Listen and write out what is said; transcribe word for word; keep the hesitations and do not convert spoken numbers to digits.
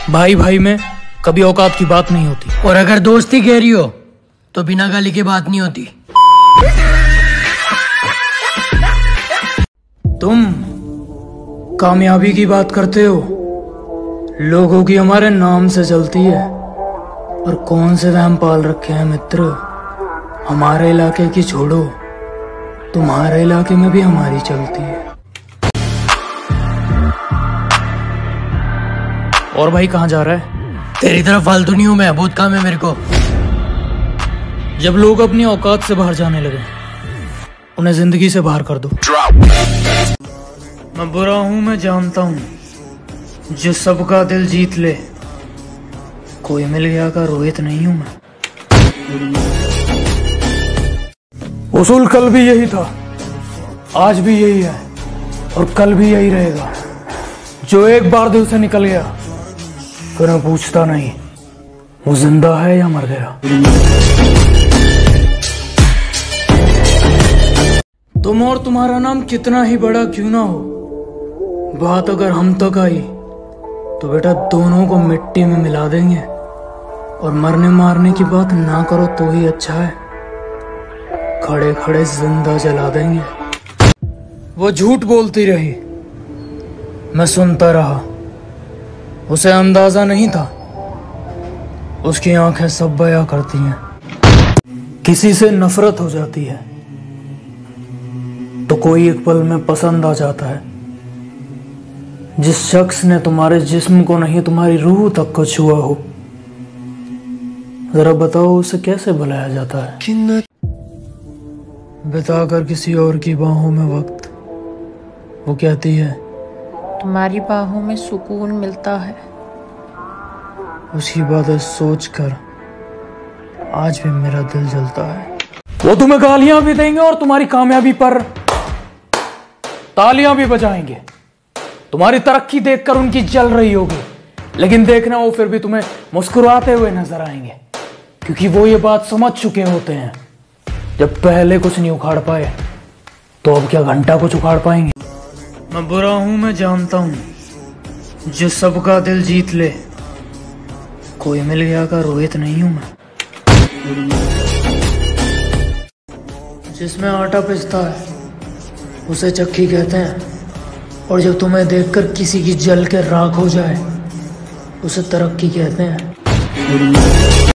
भाई भाई में कभी औकात की बात नहीं होती। और अगर दोस्ती गहरी हो तो बिना गाली की बात नहीं होती। तुम कामयाबी की बात करते हो, लोगों की हमारे नाम से चलती है। और कौन से वहम पाल रखे हैं मित्र, हमारे इलाके की छोड़ो, तुम्हारे इलाके में भी हमारी चलती है। और भाई कहाँ जा रहा है? तेरी तरफ फालतू नहीं हूं मैं, बहुत काम है मेरे को। जब लोग अपनी औकात से बाहर जाने लगे, उन्हें जिंदगी से बाहर कर दो। मैं बुरा हूं, मैं जानता हूं, जो सबका दिल जीत ले। कोई मिल गया का रोहित नहीं हूं मैं। उसूल कल भी यही था, आज भी यही है और कल भी यही रहेगा। जो एक बार दिल से निकल गया फिर मैं पूछता नहीं वो जिंदा है या मर गया। तुम और तुम्हारा नाम कितना ही बड़ा क्यों ना हो, बात अगर हम तक आई तो बेटा दोनों को मिट्टी में मिला देंगे। और मरने मारने की बात ना करो तो ही अच्छा है, खड़े खड़े जिंदा जला देंगे। वो झूठ बोलती रही, मैं सुनता रहा। उसे अंदाजा नहीं था, उसकी आंखें सब बयां करती हैं। किसी से नफरत हो जाती है तो कोई एक पल में पसंद आ जाता है। जिस शख्स ने तुम्हारे जिस्म को नहीं तुम्हारी रूह तक को छुआ हो, जरा बताओ उसे कैसे बुलाया जाता है? बिताकर किसी और की बाहों में वक्त, वो कहती है तुम्हारी बाहों में सुकून मिलता है। उसकी बातें सोचकर आज भी मेरा दिल जलता है। वो तुम्हें गालियां भी देंगे और तुम्हारी कामयाबी पर तालियां भी बजाएंगे। तुम्हारी तरक्की देखकर उनकी जल रही होगी, लेकिन देखना वो फिर भी तुम्हें मुस्कुराते हुए नजर आएंगे, क्योंकि वो ये बात समझ चुके होते हैं जब पहले कुछ नहीं उखाड़ पाए तो अब क्या घंटा कुछ उखाड़ पाएंगे। मैं बुरा हूं, मैं जानता हूं, जो सबका दिल जीत ले। कोई मिल गया का रोहित नहीं हूं मैं। जिसमें आटा पिसता है उसे चक्की कहते हैं, और जब तुम्हें देखकर किसी की जल के राख हो जाए उसे तरक्की कहते हैं।